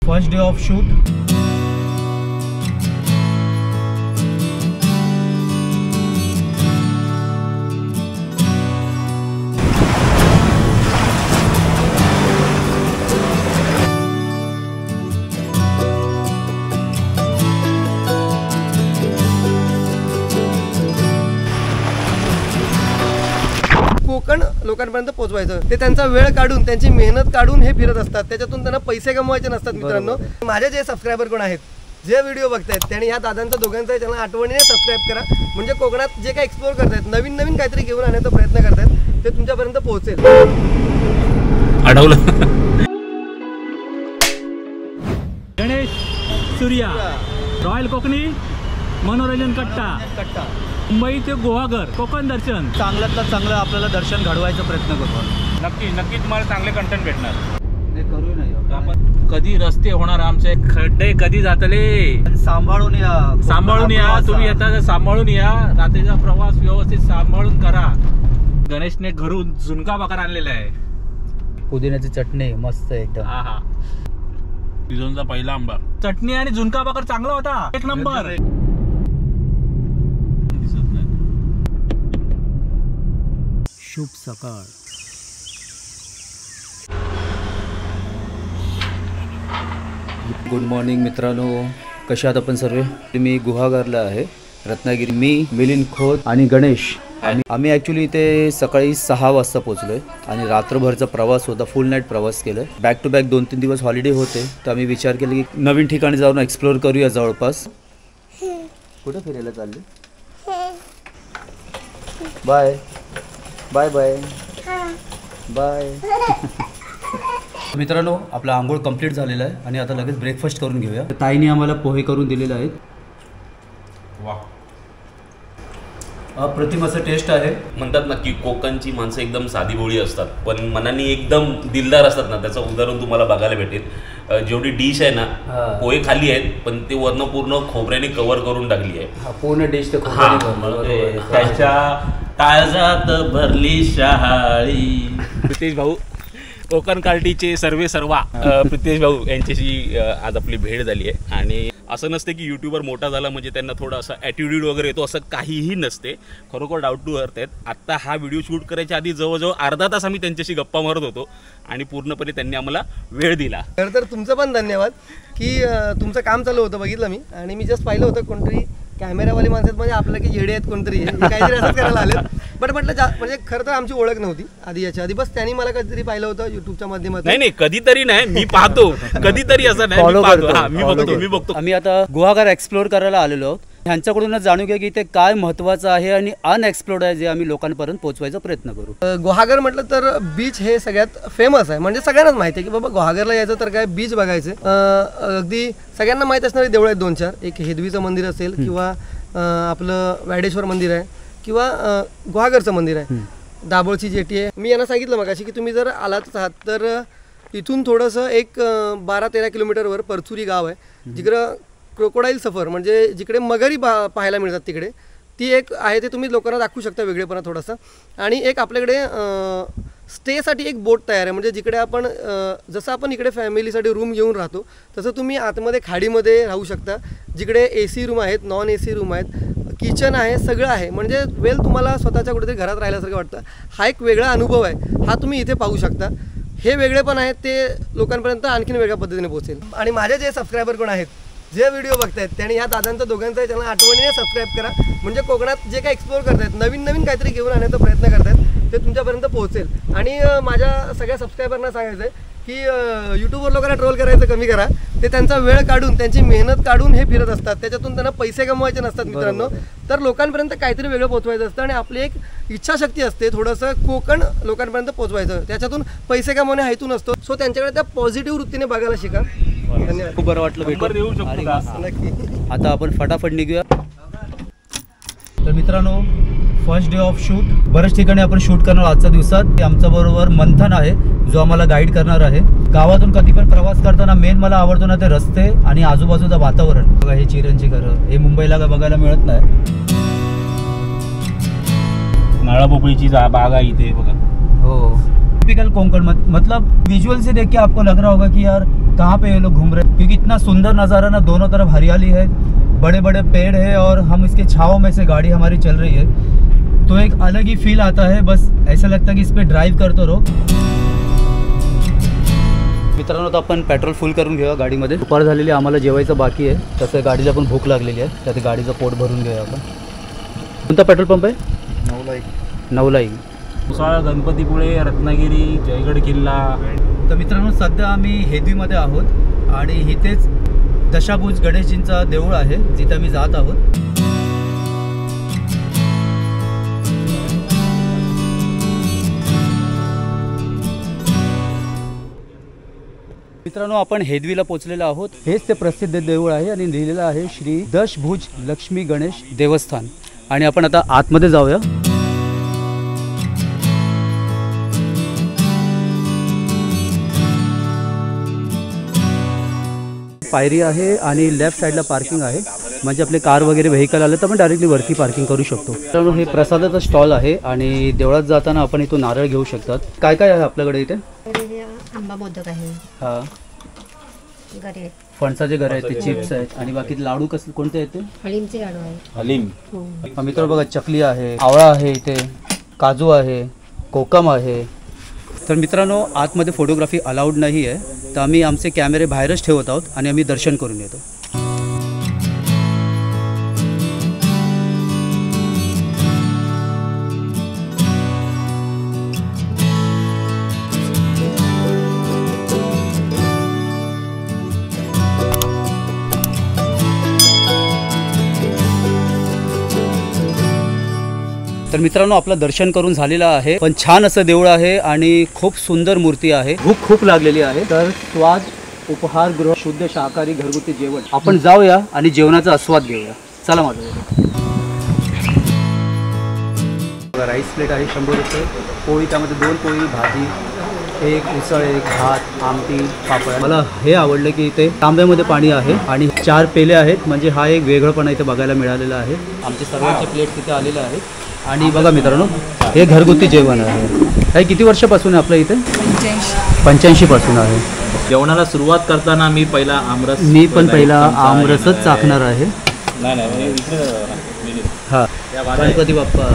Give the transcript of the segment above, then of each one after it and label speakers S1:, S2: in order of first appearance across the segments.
S1: First day of shoot.
S2: Konkan लोकांपर्यंत पोहोचवायचं, ते त्यांचा वेळ काढून त्यांची मेहनत काढून हे फिरत असतात, त्याच्यातून त्यांना पैसे कमवायचे नसतात। मित्रांनो, माझे जे सबस्क्रायबर कोण आहेत, जे व्हिडिओ बघतायत, त्यांनी ह्या दादांचा दोघांचा चॅनल आठवणीने सबस्क्राईब करा। म्हणजे कोकणात जे काही एक्सप्लोर करतायत, नवीन नवीन काहीतरी घेऊन आणण्याचा प्रयत्न करतायत, ते तुमच्यापर्यंत पोहोचेल।
S3: अडवलं
S4: गणेश सूर्या, रॉयल कोकणी मनोरंजन कट्टा, मुंबई ते गुहागर कोकण दर्शन,
S1: चांगल्यातलं चांगलं आपल्याला दर्शन घडवायचा प्रयत्न करतो।
S3: नक्की तुम्हाला चांगले कंटेंट भेटणार।
S1: ते करू नाही
S3: आपण कधी रस्ते होणार, आमचे खड्डे कधी जातले,
S1: सांभाळून या
S3: तुम्ही येता सांभाळून या, रात्रीचा प्रवास व्यवस्थित सांभाळून करा। गणेशने घरून झुणका भाकर आणलेला आहे,
S1: पुदिन्याची चटणी मस्त एकदम।
S3: हा सीझनचा पहिला आंबा,
S4: चटणी आणि झुणका भाकर चांगला होता, एक नंबर।
S1: शुभ सकाळ। गुड मॉर्निंग मित्रांनो, कशा आहात आपण सर्व? मी गुहागरला आहे, रत्नागिरी। मी मिलिंद खोत आणि गणेश आम्ही ॲक्च्युली इथे सकाळी 6 वाजता पोहोचलोय आणि रात्रभरचा प्रवास होता, फुल नाईट प्रवास केला। बॅक टू बॅक 2-3 दिवस हॉलिडे होते, तर आम्ही विचार केला की नवीन ठिकाणी जाऊन एक्सप्लोर करूया जवळपास। कुठे फिरायला चालले? Bye bye bye bye. मित्रांनो, आपला आंघोळ कंप्लीट झालेला आहे आणि आता लगेच ब्रेकफास्ट करून घेऊया। ताईने आम्हाला पोहे करून दिलेले आहेत। अप्रतिम असं टेस्ट आहे।
S5: म्हणतात ना की कोकणची माणसं एकदम साधीभोळी असतात, पण मनाने एकदम दिलदार असतात ना, त्याचं उदाहरण तुम्हाला बघायला भेटेल। जेवढी डिश आहे ना, पोहे खाली आहेत पण ते वर्ण पूर्ण खोबऱ्याने कव्हर करून टाकली आहे।
S1: पूर्ण डिश
S5: त्याच्या काळजात भरली शहाळी।
S3: प्रितेश भाऊ कोकण कार्टीचे सर्वा प्रितेश भाऊ यांच्याशी आज आपली भेट झाली आहे। आणि असं नसते की यूट्यूबर मोठा झाला म्हणजे त्यांना थोडा असा ॲटिट्यूड वगैरे येतो, असं काहीही नसते। खरोखर डाऊट टू अर्थ आहेत। आत्ता हा व्हिडिओ शूट करायच्या आधी जवळजवळ अर्धा तास आम्ही त्यांच्याशी गप्पा मारत होतो आणि पूर्णपणे त्यांनी आम्हाला वेळ दिला।
S2: तर तुमचं पण धन्यवाद की तुमचं काम चालू होतं, बघितलं मी, आणि मी जस्ट पाहिलं होतं कोणतरी कॅमेरावाले माणसं म्हणजे आपलं की येडे आहेत कोणतरी काहीतरी असंच करायला आले। बट म्हटलं म्हणजे खरं तर आमची ओळख नव्हती आधी, याच्या आधी बस त्यांनी मला कधीतरी पाहिलं होतं यूट्यूबच्या माध्यमातून।
S3: नाही कधीतरी नाही, मी पाहतो कधीतरी, असं नाही मी बघतो।
S1: आम्ही आता गुहागर एक्सप्लोर करायला आलेलो आहोत, ह्यांच्याकडूनच जाणून घ्या की ते काय महत्त्वाचं आहे आणि अनएक्सप्लोर्ड आहे, जे आम्ही लोकांपर्यंत पोहोचवायचा प्रयत्न करू। गुहागर म्हटलं तर बीच हे सगळ्यात फेमस आहे, म्हणजे सगळ्यांनाच माहिती आहे की बाबा गुहागरला यायचं तर काय बीच बघायचं। अगदी सगळ्यांना माहीत असणारे देवळं आहेत 2-4, एक हेदवीचं मंदिर असेल किंवा आपलं वैडेश्वर मंदिर आहे किंवा गुहागरचं मंदिर आहे, दाभोळची जेटी आहे। मी यांना सांगितलं मगाशी की तुम्ही जर आलाच आहात तर इथून थोडंसं एक 12-13 किलोमीटरवर परचुरी गाव आहे, जिकडं क्रोकोडाईल सफर म्हणजे जिकडे मगरी पाहायला मिळतात, तिकडे ती एक आहे, ते तुम्ही लोकांना दाखवू शकता वेगळेपणा थोडासा। आणि एक आपल्याकडे स्टेसाठी एक बोट तयार आहे, म्हणजे जिकडे आपण जसं आपण इकडे फॅमिलीसाठी रूम घेऊन राहतो तसं तुम्ही आतमध्ये खाडीमध्ये राहू शकता, जिकडे AC रूम आहेत, नॉन AC रूम आहेत, किचन आहे, सगळं आहे। म्हणजे तुम्हाला स्वतःच्या कुठेतरी घरात राहिल्यासारखं वाटतं। हा एक वेगळा अनुभव आहे, हा तुम्ही इथे पाहू शकता। हे वेगळे पण आहेत, ते लोकांपर्यंत आणखीन वेगळ्या पद्धतीने पोहोचेल। आणि माझे जे सबस्क्रायबर कोण आहेत, जे व्हिडिओ बघतायत, त्यांनी ह्या दादांचा दोघांचा चॅनल आठवणीने सबस्क्राईब करा। म्हणजे कोकणात जे काही एक्सप्लोर करतायत, नवीन नवीन काहीतरी घेऊन आणण्याचा प्रयत्न करतायत, ते तुमच्यापर्यंत पोहोचेल। आणि माझ्या सगळ्या सबस्क्रायबरना सांगायचं आहे की यूट्यूबवर लोकांना ट्रोल करायचं कमी करा, ते त्यांचा वेळ काढून त्यांची मेहनत काढून हे फिरत असतात, त्याच्यातून त्यांना पैसे कमवायचे नसतात। मित्रांनो, तर लोकांपर्यंत काहीतरी वेगळं पोहोचवायचं असतं आणि आपली एक इच्छाशक्ती असते थोडंसं कोकण लोकांपर्यंत पोहोचवायचं, त्याच्यातून पैसे कमवणे हेतू नसतो। सो त्यांच्याकडे त्या पॉझिटिव्ह वृत्तीने बघायला शिका। धन्यवाद, खूप बरं वाटलं भेटून। नक्की, आता आपण फटाफट निघूया। तर मित्रांनो, फर्स्ट डे ऑफ शूट, बऱ्याच ठिकाणी आपण शूट करणार आजच्या दिवसात। आमच्या बरोबर मंथन आहे, जो आम्हाला गाईड करणार आहे। गावातून कधी पण प्रवास करताना मेन मला आवडतो ना ते रस्ते आणि आजूबाजूचं वातावरण। बघा, हे चिऱ्यांची घरं, हे मुंबईला बघायला मिळत नाही।
S3: नारळ पोपळीची बाग आहे इथे बघा।
S1: हो, टिपिकल कोंकण, मतलब विजुअल से देख के आपको लग रहा होगा कि यार कहाँ पे ये लोग घूम रहे हैं, क्योंकि इतना सुंदर नज़ारा ना, दोनों तरफ हरियाली है, बड़े बड़े पेड़ है और हम इसके छाँव में से गाड़ी हमारी चल रही है, तो एक अलग ही फील आता है। बस ऐसा लगता है की इस पर ड्राईव्ह करतो रहो। मित्रांनो, आता आपण पेट्रोल फुल करून घेऊया गाडीमध्ये। दुपार झालेली, आम्हाला जेवायचं बाकी आहे, तसं गाडीला पण भूक लागलेली आहे, त्यात गाडीचं पोट भरून घेऊया आपण। कोणता पेट्रोल पंप आहे? नवलाई।
S4: मुसाळ, गणपतीपुळे, रत्नागिरी, जयगड किल्ला।
S1: तर मित्रांनो, सध्या आम्ही हेदवीमध्ये आहोत आणि इथेच दशाभुज गणेशजींचा देऊळ आहे, जिथे आम्ही जात आहोत। मित्रांनो, आपण हेदवीला पोहोचलेलो आहोत। हेच ते प्रसिद्ध देऊळ आहे आणि लिहिलेलं आहे श्री दशभुज लक्ष्मी गणेश देवस्थान। आणि आपण आता आतमध्ये जाऊया। पायरी आहे आणि लेफ्ट साईडला पार्किंग आहे, म्हणजे आपले कार वगैरे व्हेकल आले तर आपण डायरेक्टली वरती पार्किंग करू शकतो। मित्रांनो, हे प्रसादाचं स्टॉल आहे आणि देवळात जाताना आपण इथून नारळ घेऊ शकतात। काय काय आहे आपल्याकडे इथे?
S6: आंबा मोदक आहे,
S1: हां,
S6: गरे
S1: फणसाचे घरे आहेत, ते चिप्स आहेत आणि बाकी लाडू कसले कोणते आहेत ते?
S6: हलीमचे लाडू आहे।
S4: हलीम।
S1: मित्र बघा, चकली आहे, आवळा आहे, इथे काजू आहे, कोकम आहे। तर मित्रांनो, आतमध्ये फोटोग्राफी अलाउड नाही आहे, तर आम्ही आमचे कॅमेरे बाहेरच ठेवत आहोत आणि आम्ही दर्शन करून येतो। तर मित्रांनो, आपलं दर्शन करून झालेलं आहे, पण छान असं देऊळ आहे आणि खूप सुंदर मूर्ती आहे। भूक खूप लागलेली आहे, तर स्वाद उपहारगृह शुद्ध शाकाहारी घरगुती जेवण आपण जाऊया आणि जेवणाचा आस्वाद घेऊया। चला माझ्याबरोबर। राईस प्लेट आहे 100 रुपये, पोळी, त्यामध्ये 2 पोळी, भाजी, एक उसळ, एक भात, आमटी, पापड। मला हे आवडलं की इथे तांब्यामध्ये पाणी आहे आणि 4 पेले आहेत, म्हणजे हा एक वेगळंपणा इथे बघायला मिळालेला आहे। आमचे सर्वांचे प्लेट तिथे आलेले आहेत। आणि बघा मित्रांनो, हे घरगुती जेवण आहे। हे किती वर्षापासून आहे आपल्या इथे? 85 पासून आहे।
S4: जेवणाला सुरुवात करताना मी पहिला आमरस,
S1: मी पण पहिला आमरसच चाखणार आहे। हा, गणपती बाप्पा,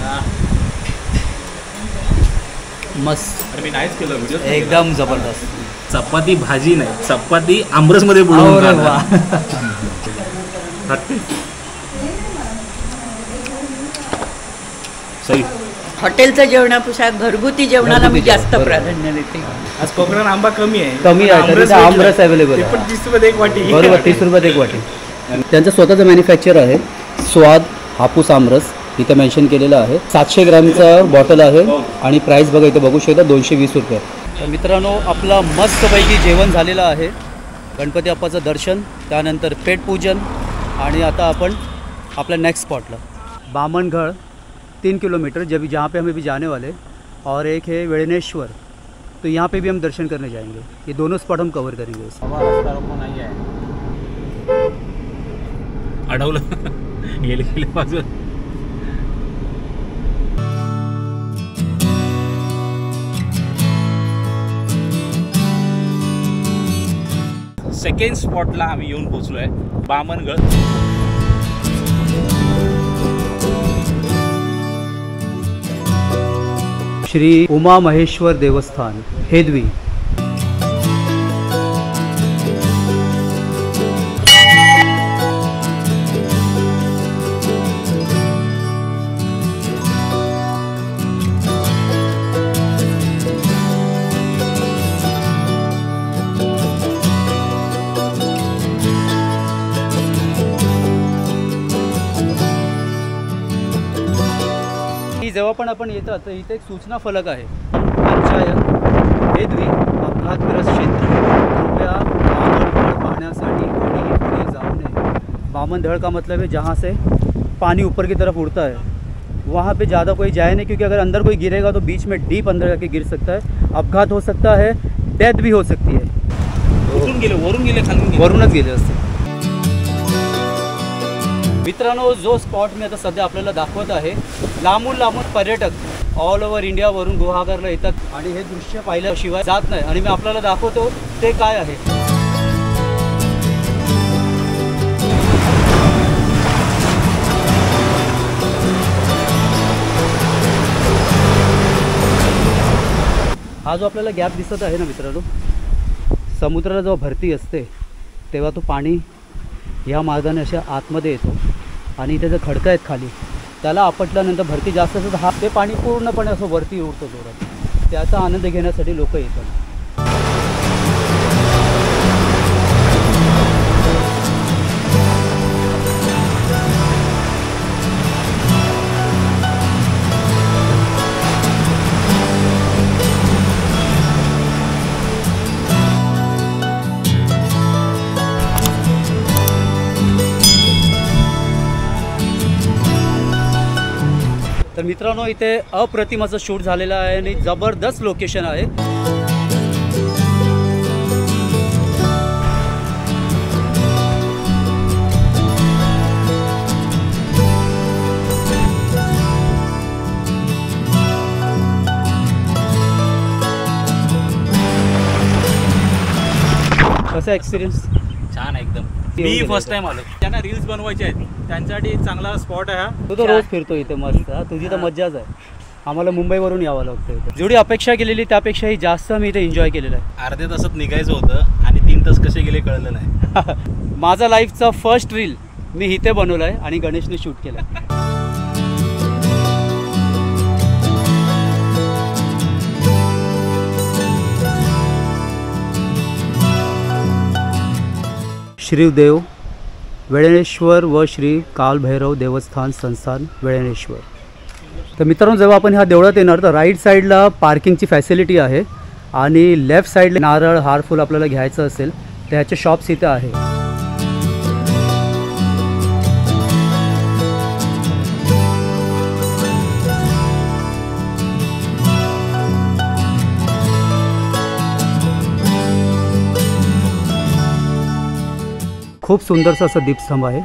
S1: मस्त,
S3: मी नाहीच केलं व्हिडिओ,
S1: एकदम जबरदस्त।
S3: चपाती भाजी नाही, चपाती आमरस मध्ये बुडवून सही।
S7: हॉटेलचं जेवणापेक्षा घरगुती जेवणाला मी जास्त प्राधान्य देते।
S4: आज कोकणात आंबा कमी आहे,
S1: कमी आहे, तरी आमरस अवेलेबल आहे,
S4: पण 30 रुपये एक वाटी।
S1: बरोबर, 30 रुपयात एक वाटी। त्यांचं स्वतःचं मॅन्युफॅक्चर आहे, स्वाद हापूस आमरस इथे मेन्शन केलेलं आहे। 700 ग्रॅमचा बॉटल आहे आणि प्राईस बघा इथे बघू शकता, 220 रुपये। तर मित्रांनो, आपला मस्तपैकी जेवण झालेलं आहे। गणपती बाप्पाचं दर्शन, त्यानंतर पेटपूजन आणि आता आपण आपल्या नेक्स्ट स्पॉटला बामनगढ़ 3 किलोमीटर जहाँ पे हमें भी जाने वाले, और एक है वेणेश्वर, तो यहाँ पे भी हम दर्शन करने जाएंगे। ये दोनों स्पॉट हम कवर करेंगे।
S3: अडवलं गेले गेले बाजू। सेकंड स्पॉटला आम्ही येऊन पोहोचलोय, बामनगढ़।
S1: श्री उमा महेश्वर देवस्थान, हेदवी। जेव्हा पण आपण येतो तर इथे एक सूचना फलक आहे, पंचायत हेदवी अपघातग्रस्त क्षेत्र, कृपया बामनगढ़ पाहण्यासाठी कोणीही पुढे जाऊ नये। बामनगढ़ का मतलब है जहाँ से पानी ऊपर की तरफ उड़ता है, वहाँ पे ज़्यादा कोई जाए नहीं, क्योंकि अगर अंदर कोई गिरेगा तो बीच में डीप अंदर जाके गिर सकता है, अपघात हो सकता है, डेथ भी हो सकती है।
S3: वरून गेले खालून गेले,
S1: वरूनच गेले असते। मित्रांनो, जो स्पॉट मी आता सध्या आपल्याला दाखवत आहे, लांबून पर्यटक ऑल ओव्हर इंडियावरून गुहागरला येतात आणि हे दृश्य पाहिल्याशिवाय जात नाही, आणि मी आपल्याला दाखवतो ते काय आहे। हा जो आपल्याला गॅप दिसत आहे ना मित्रांनो, समुद्राला जेव्हा भरती असते तेव्हा तो पाणी ह्या मार्गाने अशा आतमध्ये येतो आणि इथे जे खडकं आहेत खाली त्याला आपटल्यानंतर भरती जास्त असेल तर हा ते पाणी पूर्णपणे असं वरती उडतं जोरात. त्याचा आनंद घेण्यासाठी लोक येतात. तर मित्रांनो, इथे अप्रतिमाचं शूट झालेलं आहे आणि जबरदस्त लोकेशन आहे. कसा एक्सपिरियन्स?
S4: छान आहे एकदम. मी फर्स्ट टाइम आलो. त्यांना रील्स बनवायचे आहेत, त्यांच्यासाठी एक चांगला स्पॉट आहे हा.
S1: तू तर रोज फिरतो इथे मस्त. तुझी तर मज्जाच आहे. आम्हाला मुंबईवरून यावं लागतं इथे. जेवढी अपेक्षा केलेली त्यापेक्षाही जास्त मी इथे एन्जॉय केलेलं आहे.
S4: अर्ध्या तासात निघायचं होतं आणि 3 तास कसे गेले कळलं नाही.
S1: माझा लाईफचा फर्स्ट रील मी इथे बनवला आहे आणि गणेशने शूट केला. श्रीदेव वेळेश्वर व श्री कालभैरव देवस्थान संस्थान वेळेश्वर. तर मित्रांनो, जेव्हा आपण ह्या देवळात येणार तर राईट साईडला पार्किंगची फॅसिलिटी आहे आणि लेफ्ट साईडला नारळ हारफूल आपल्याला घ्यायचं असेल तर ह्याचे शॉप्स इथे आहे. खूप सुंदरसा असं दीपस्तंभ आहे.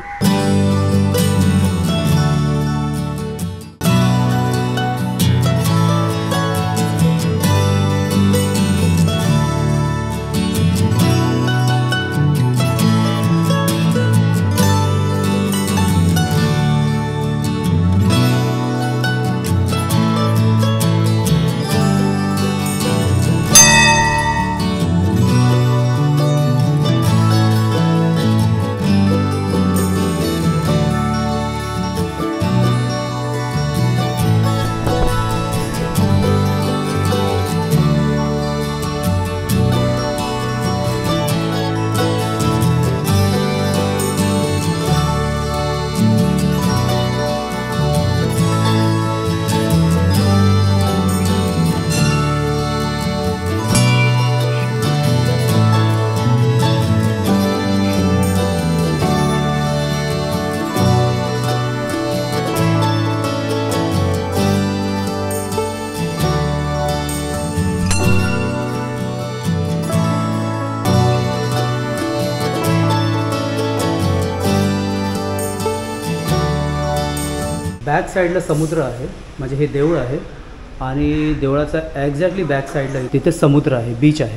S1: बॅक साईडला समुद्र आहे, म्हणजे हे देऊळ आहे आणि देवळाचा एक्झॅक्टली बॅक साईडला तिथे समुद्र आहे, बीच आहे.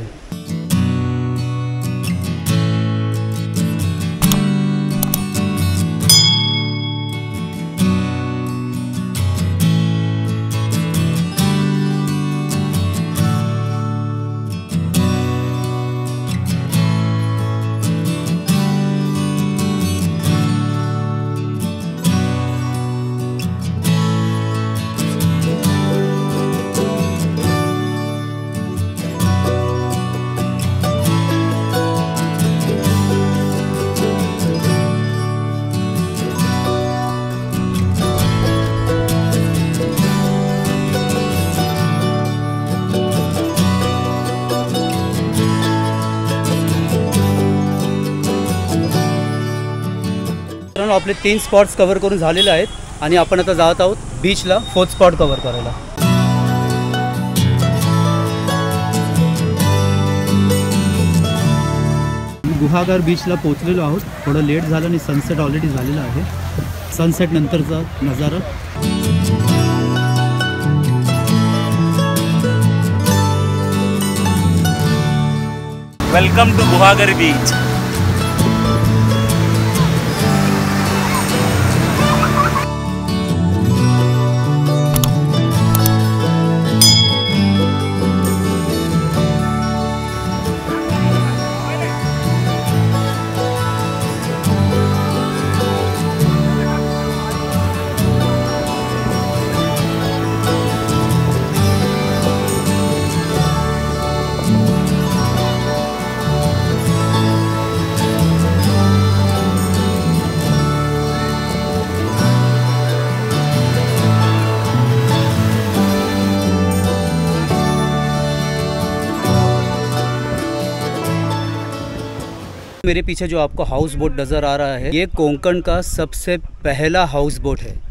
S1: आपले 3 स्पॉट्स कव्हर करून झालेले आहेत आणि आपण आता जात आहोत बीचला 4th स्पॉट कव्हर करायला. गुहागर बीचला पोहोचलेलो आहोत. थोडं लेट झालं आणि सनसेट ऑलरेडी झालेला आहे. सनसेट नंतरचा नजारा.
S4: Welcome to Guhagar beach.
S1: मेरे पीछे जो आपको हाउस बोट नजर आ रहा है, ये कोंकण का सबसे पहला हाउस बोट है।